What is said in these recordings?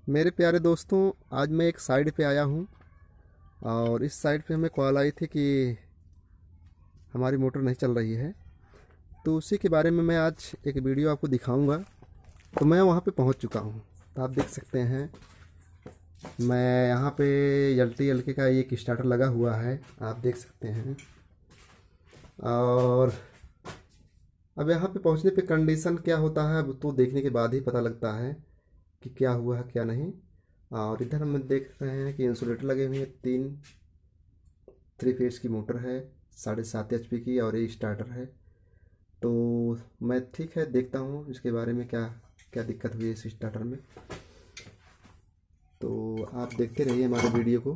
मेरे प्यारे दोस्तों, आज मैं एक साइड पे आया हूँ और इस साइड पे हमें कॉल आई थी कि हमारी मोटर नहीं चल रही है। तो उसी के बारे में मैं आज एक वीडियो आपको दिखाऊंगा। तो मैं वहाँ पे पहुँच चुका हूँ। तो आप देख सकते हैं मैं यहाँ पे LTLK का एक स्टार्टर लगा हुआ है, आप देख सकते हैं। और अब यहाँ पे पहुँचने पे कंडीशन क्या होता है अब तो देखने के बाद ही पता लगता है कि क्या हुआ है क्या नहीं। और इधर हम देख रहे हैं कि इंसुलेटर लगे हुए हैं, 3 फेज की मोटर है, 7.5 HP की, और ये स्टार्टर है। तो मैं ठीक है देखता हूँ इसके बारे में क्या क्या दिक्कत हुई है इस स्टार्टर में। तो आप देखते रहिए हमारे वीडियो को।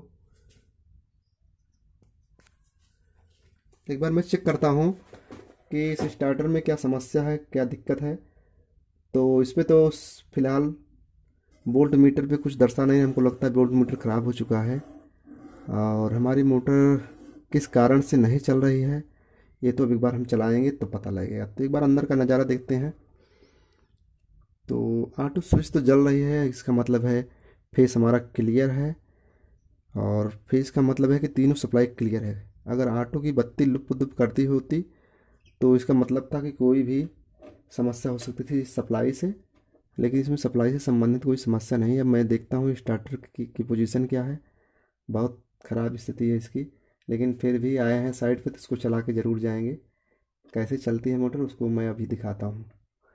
एक बार मैं चेक करता हूँ कि इस स्टार्टर में क्या समस्या है, क्या दिक्कत है। तो इस पर तो फिलहाल वोल्ट मीटर पे कुछ दर्शा नहीं, हमको लगता है वोल्ट मीटर ख़राब हो चुका है। और हमारी मोटर किस कारण से नहीं चल रही है ये तो अब एक बार हम चलाएंगे तो पता लगेगा। तो एक बार अंदर का नज़ारा देखते हैं। तो ऑटो स्विच तो जल रही है, इसका मतलब है फेस हमारा क्लियर है। और फेस का मतलब है कि तीनों सप्लाई क्लियर है। अगर ऑटो की बत्ती लुप लुप करती होती तो इसका मतलब था कि कोई भी समस्या हो सकती थी सप्लाई से, लेकिन इसमें सप्लाई से संबंधित कोई समस्या नहीं है। अब मैं देखता हूँ स्टार्टर की पोजीशन क्या है। बहुत ख़राब स्थिति है इसकी, लेकिन फिर भी आए हैं साइड पे तो इसको चला के ज़रूर जाएंगे। कैसे चलती है मोटर उसको मैं अभी दिखाता हूँ।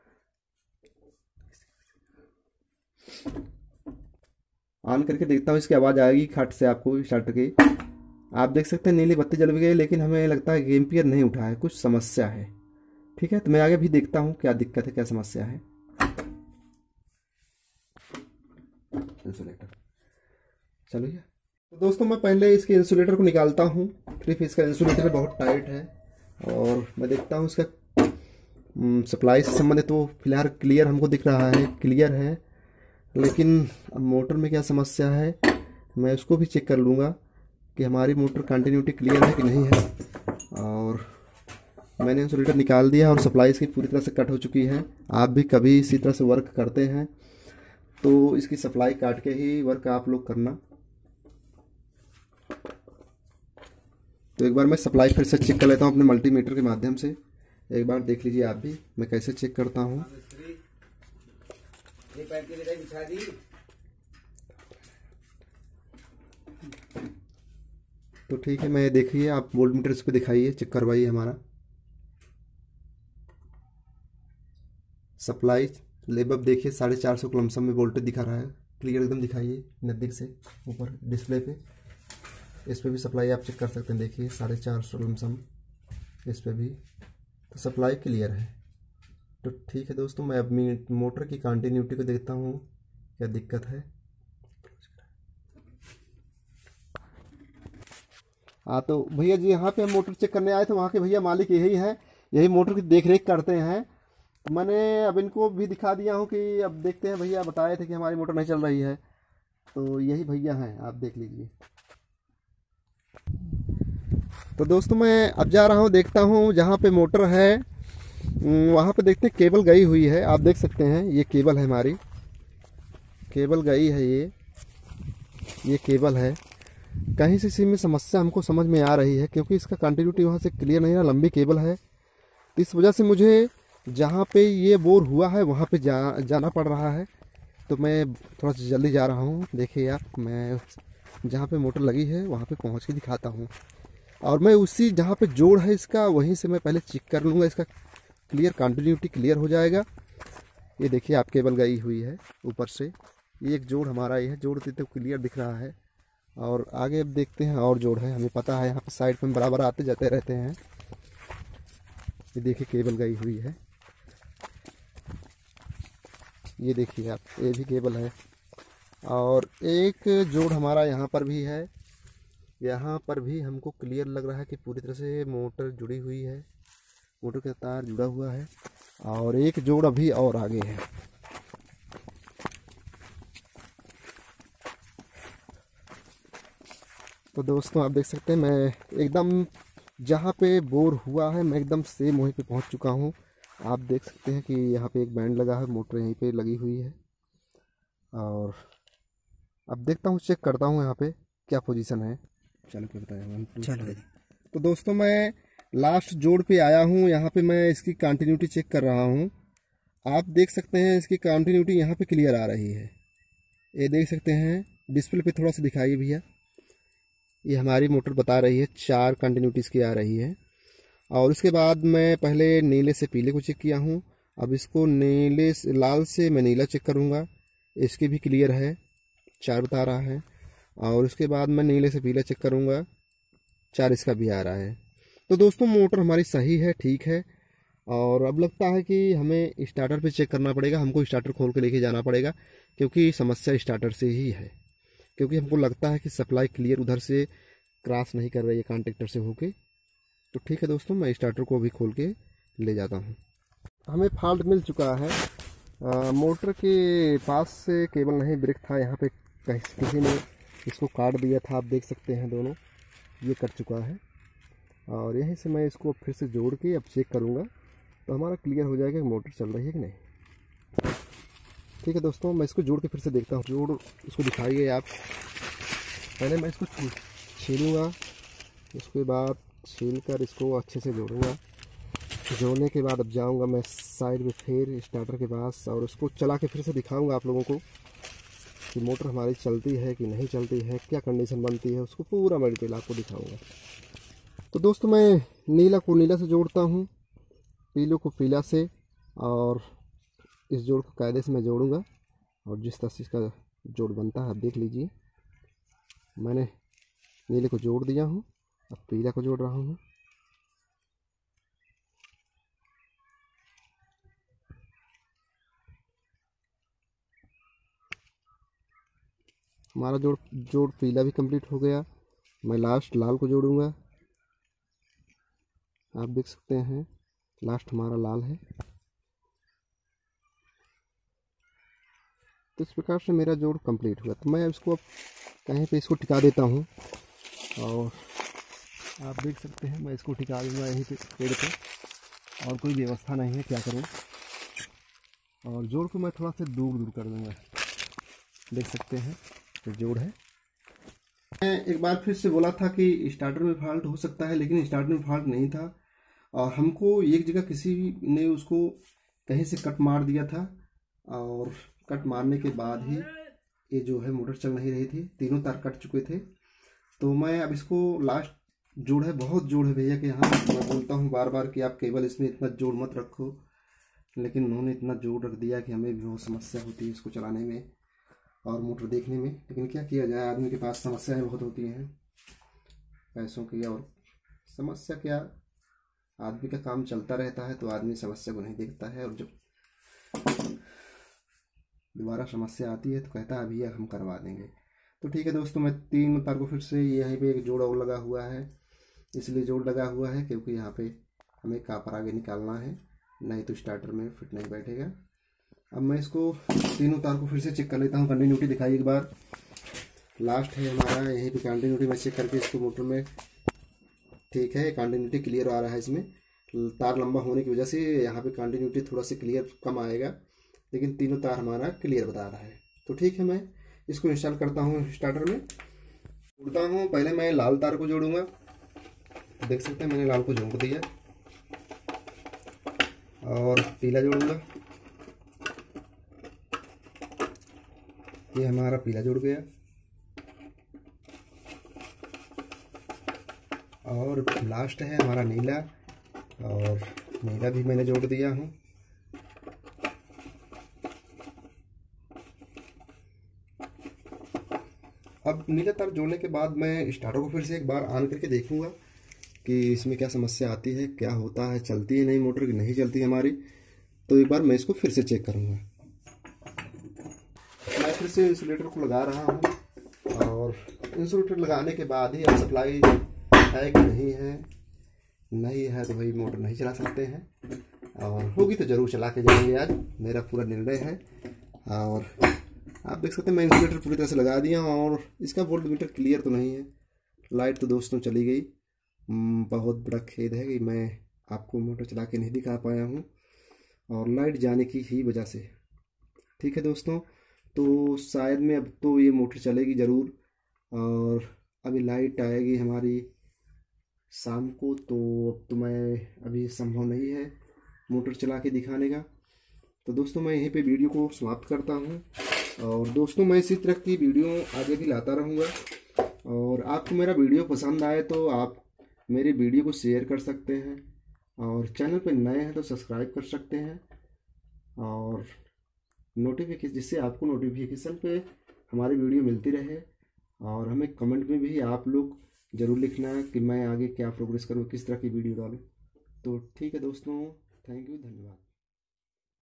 ऑन करके देखता हूँ, इसकी आवाज़ आएगी खट से आपको स्टार्टर की। आप देख सकते हैं नीली बत्ती जल भी गई, लेकिन हमें लगता है कि एम्पियर नहीं उठा है, कुछ समस्या है। ठीक है, तो मैं आगे भी देखता हूँ क्या दिक्कत है क्या समस्या है। इंसुलेटर चलिए। तो दोस्तों मैं पहले इसके इंसुलेटर को निकालता हूँ। 3 फेज का इंसुलेटर बहुत टाइट है और मैं देखता हूँ इसका सप्लाई से संबंधित तो फिलहाल क्लियर हमको दिख रहा है, क्लियर है। लेकिन अब मोटर में क्या समस्या है मैं उसको भी चेक कर लूँगा कि हमारी मोटर कंटिन्यूटी क्लियर है कि नहीं है। और मैंने इंसुलेटर निकाल दिया और सप्लाई इसकी पूरी तरह से कट हो चुकी है। आप भी कभी इसी तरह से वर्क करते हैं तो इसकी सप्लाई काट के ही वर्क आप लोग करना। तो एक बार मैं सप्लाई फिर से चेक कर लेता हूँ अपने मल्टीमीटर के माध्यम से। एक बार देख लीजिए आप भी मैं कैसे चेक करता हूँ। तो ठीक है, मैं देखिए आप वोल्ट मीटर इस पर दिखाइए, चेक करवाइए हमारा सप्लाई लेवल। देखिए 450 के लमसम में वोल्टेज दिखा रहा है, क्लियर एकदम दिखाइए नज़दीक से ऊपर डिस्प्ले पे। इस पे भी सप्लाई आप चेक कर सकते हैं, देखिए 450 लमसम इस पे भी। तो सप्लाई क्लियर है। तो ठीक है दोस्तों, मैं अब मोटर की कंटिन्यूटी को देखता हूँ क्या दिक्कत है। हाँ तो भैया जी यहाँ पे हम मोटर चेक करने आए थे, वहाँ के भैया मालिक यही हैं, यही मोटर की देख रेख करते हैं। तो मैंने अब इनको भी दिखा दिया हूँ कि अब देखते हैं, भैया बताए थे कि हमारी मोटर नहीं चल रही है। तो यही भैया हैं, आप देख लीजिए। तो दोस्तों मैं अब जा रहा हूँ, देखता हूँ जहाँ पे मोटर है वहाँ पे देखते हैं केबल गई हुई है। आप देख सकते हैं ये केबल है, हमारी केबल गई है, ये केबल है। कहीं से इसी में समस्या हमको समझ में आ रही है क्योंकि इसका कंटिन्यूटी वहाँ से क्लियर नहीं है, लंबी केबल है। तो इस वजह से मुझे जहाँ पे ये बोर हुआ है वहाँ पे जाना पड़ रहा है। तो मैं थोड़ा सा जल्दी जा रहा हूँ। देखिए आप, मैं जहाँ पे मोटर लगी है वहाँ पे पहुँच के दिखाता हूँ। और मैं उसी जहाँ पे जोड़ है इसका वहीं से मैं पहले चेक कर लूँगा, इसका क्लियर कंटिन्यूटी क्लियर हो जाएगा। ये देखिए आप केबल गई हुई है ऊपर से, ये एक जोड़ हमारा ये है, जोड़ तो क्लियर दिख रहा है। और आगे अब देखते हैं और जोड़ है, हमें पता है यहाँ पे साइड में बराबर आते जाते रहते हैं। ये देखिए केबल गई हुई है, ये देखिए आप, ये भी केबल है। और एक जोड़ हमारा यहाँ पर भी है, यहाँ पर भी हमको क्लियर लग रहा है कि पूरी तरह से मोटर जुड़ी हुई है, मोटर का तार जुड़ा हुआ है। और एक जोड़ अभी और आगे है। तो दोस्तों आप देख सकते हैं मैं एकदम जहाँ पे बोर हुआ है मैं एकदम सेम वहीं पे पहुँच चुका हूँ। आप देख सकते हैं कि यहाँ पे एक बैंड लगा है, मोटर यहीं पे लगी हुई है। और अब देखता हूँ, चेक करता हूँ यहाँ पे क्या पोजीशन है। चलो क्या बताया चलो। तो दोस्तों मैं लास्ट जोड़ पे आया हूँ, यहाँ पे मैं इसकी कंटिन्यूटी चेक कर रहा हूँ। आप देख सकते हैं इसकी कंटिन्यूटी यहाँ पे क्लियर आ रही है, ये देख सकते हैं। डिस्प्ले पे थोड़ा सा दिखाइए भैया, ये हमारी मोटर बता रही है 4 कंटिन्यूटीज की आ रही है। और उसके बाद मैं पहले नीले से पीले को चेक किया हूँ, अब इसको नीले से लाल से मैं नीला चेक करूँगा, इसकी भी क्लियर है, 4 बता रहा है। और उसके बाद मैं नीले से पीला चेक करूँगा, 4 इसका भी आ रहा है। तो दोस्तों मोटर हमारी सही है, ठीक है। और अब लगता है कि हमें स्टार्टर पे चेक करना पड़ेगा, हमको स्टार्टर खोल के लेके जाना पड़ेगा, क्योंकि समस्या स्टार्टर से ही है। क्योंकि हमको लगता है कि सप्लाई क्लियर उधर से क्रॉस नहीं कर रही है कॉन्टेक्टर से होके। तो ठीक है दोस्तों, मैं स्टार्टर को अभी खोल के ले जाता हूँ। हमें फॉल्ट मिल चुका है, मोटर के पास से केबल नहीं ब्रेक था, यहाँ पे किसी ने इसको काट दिया था, आप देख सकते हैं दोनों ये कट चुका है। और यहीं से मैं इसको फिर से जोड़ के अब चेक करूँगा, तो हमारा क्लियर हो जाएगा कि मोटर चल रही है कि नहीं। ठीक है दोस्तों, मैं इसको जोड़ के फिर से देखता हूँ। जोड़ इसको दिखाइए आप। पहले मैं इसको छीलूँगा, उसके बाद छील कर इसको अच्छे से जोड़ूँगा। जोड़ने के बाद अब जाऊँगा मैं साइड में फिर स्टार्टर के पास, और उसको चला के फिर से दिखाऊँगा आप लोगों को कि मोटर हमारी चलती है कि नहीं चलती है, क्या कंडीशन बनती है, उसको पूरा मैं डिटेल आपको दिखाऊँगा। तो दोस्तों मैं नीला को नीला से जोड़ता हूँ, पीले को पीला से, और इस जोड़ को कायदे से मैं जोड़ूंगा। और जिस तरह से इसका जोड़ बनता है आप देख लीजिए। मैंने नीले को जोड़ दिया हूँ, अब पीला को जोड़ रहा हूँ। हमारा जोड़ पीला भी कंप्लीट हो गया। मैं लास्ट लाल को जोड़ूंगा, आप देख सकते हैं लास्ट हमारा लाल है। तो इस प्रकार से मेरा जोड़ कंप्लीट हुआ। तो मैं इसको अब कहीं पे इसको टिका देता हूँ, और आप देख सकते हैं मैं इसको टिका दूँगा यहीं पे पेड़ पे, और कोई व्यवस्था नहीं है, क्या करूँ। और जोड़ को मैं थोड़ा सा दूर दूर कर दूँगा, देख सकते हैं तो जोड़ है। मैं एक बार फिर से बोला था कि स्टार्टर में फॉल्ट हो सकता है, लेकिन स्टार्टर में फॉल्ट नहीं था। और हमको एक जगह किसी ने उसको कहीं से कट मार दिया था, और कट मारने के बाद ही ये जो है मोटर चल नहीं रही थी, तीनों तार कट चुके थे। तो मैं अब इसको लास्ट जोड़ है, बहुत जोड़ है भैया, कि हाँ मैं बोलता हूँ बार बार कि आप केवल इसमें इतना जोड़ मत रखो, लेकिन उन्होंने इतना जोड़ रख दिया कि हमें भी बहुत समस्या होती है इसको चलाने में और मोटर देखने में। लेकिन क्या किया जाए, आदमी के पास समस्याएं बहुत होती हैं पैसों की, और समस्या क्या, आदमी का काम चलता रहता है तो आदमी समस्या को नहीं देखता है, और जब दोबारा समस्या आती है तो कहता है भैया हम करवा देंगे। तो ठीक है दोस्तों, मैं 3 तार को फिर से यहीं पे एक जोड़ और लगा हुआ है, इसलिए जोड़ लगा हुआ है क्योंकि यहाँ पे हमें कापर आगे निकालना है, नहीं तो स्टार्टर में फिट नहीं बैठेगा। अब मैं इसको 3 तार को फिर से चेक कर लेता हूँ, कंटिन्यूटी दिखाई एक बार। लास्ट है हमारा, यहीं पे कंटिन्यूटी मैं चेक करके इसको मोटर में, ठीक है कंटिन्यूटी क्लियर आ रहा है। इसमें तार लंबा होने की वजह से यहाँ पे कंटिन्यूटी थोड़ा सा क्लियर कम आएगा, लेकिन तीनों तार हमारा क्लियर बता रहा है। तो ठीक है, मैं इसको इंस्टॉल करता हूँ स्टार्टर में, जोड़ता हूँ। पहले मैं लाल तार को जोड़ूंगा, देख सकते हैं मैंने लाल को जोड़ दिया, और पीला जोड़ूंगा, ये हमारा पीला जुड़ गया, और लास्ट है हमारा नीला, और नीला भी मैंने जोड़ दिया हूँ। अब नीला तार जोड़ने के बाद मैं स्टार्टर को फिर से एक बार ऑन करके देखूंगा कि इसमें क्या समस्या आती है, क्या होता है, चलती है नहीं मोटर की, नहीं चलती हमारी। तो एक बार मैं इसको फिर से चेक करूंगा। मैं फिर से इंसुलेटर को लगा रहा हूँ, और इंसुलेटर लगाने के बाद ही अब सप्लाई है कि नहीं है, नहीं है तो भाई मोटर नहीं चला सकते हैं, और होगी तो ज़रूर चला के जाएंगे। आज मेरा पूरा निर्णय है। और आप देख सकते हैं मैं इंसुलेटर पूरी तरह से लगा दिया, और इसका वोल्ट मीटर क्लियर तो नहीं है। लाइट तो दोस्तों चली गई, बहुत बड़ा खेद है कि मैं आपको मोटर चला के नहीं दिखा पाया हूँ, और लाइट जाने की ही वजह से। ठीक है दोस्तों, तो शायद में अब तो ये मोटर चलेगी ज़रूर। और अभी लाइट आएगी हमारी शाम को, तो अब तो मैं अभी संभव नहीं है मोटर चला के दिखाने का। तो दोस्तों मैं यहीं पे वीडियो को समाप्त करता हूँ। और दोस्तों मैं इसी तरह की वीडियो आगे भी लाता रहूँगा। और आपको मेरा वीडियो पसंद आए तो आप मेरे वीडियो को शेयर कर सकते हैं, और चैनल पर नए हैं तो सब्सक्राइब कर सकते हैं। और नोटिफिकेशन, जिससे आपको नोटिफिकेशन पे हमारी वीडियो मिलती रहे। और हमें कमेंट में भी आप लोग ज़रूर लिखना है कि मैं आगे क्या प्रोग्रेस करूँ, किस तरह की वीडियो डालूँ। तो ठीक है दोस्तों, थैंक यू, धन्यवाद।